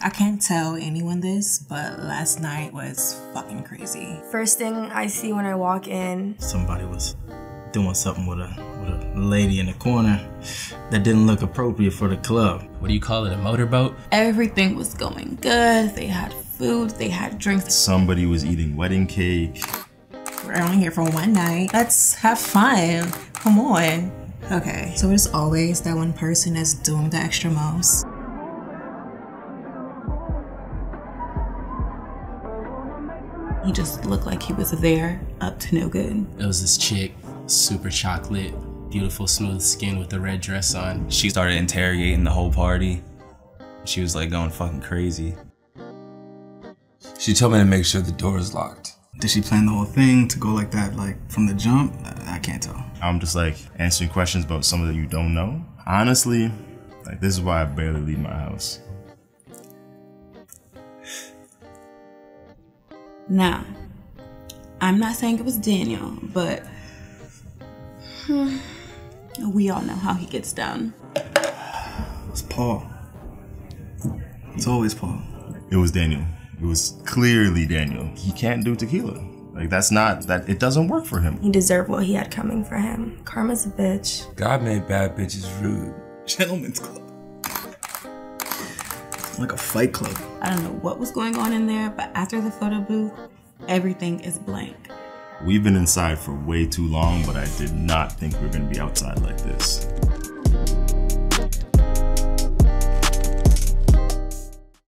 I can't tell anyone this, but last night was fucking crazy. First thing I see when I walk in, somebody was doing something with a lady in the corner that didn't look appropriate for the club. What do you call it, a motorboat? Everything was going good. They had food, they had drinks. Somebody was eating wedding cake. We're only here for one night. Let's have fun. Come on. Okay, so there's always that one person that's doing the extra most. He just looked like he was there, up to no good. It was this chick, super chocolate, beautiful smooth skin with a red dress on. She started interrogating the whole party. She was like going fucking crazy. She told me to make sure the door is locked. Did she plan the whole thing to go like that, like from the jump? I can't tell. I'm just like answering questions about something that you don't know. Honestly, like this is why I barely leave my house. Now, I'm not saying it was Daniel, but we all know how he gets down. It's Paul. It's always Paul. It was Daniel. It was clearly Daniel. He can't do tequila. Like it doesn't work for him. he deserved what he had coming for him. Karma's a bitch. God made bad bitches rude. Gentlemen's club. Like a fight club. I don't know what was going on in there, but after the photo booth, everything is blank. We've been inside for way too long, but I did not think we were gonna be outside like this.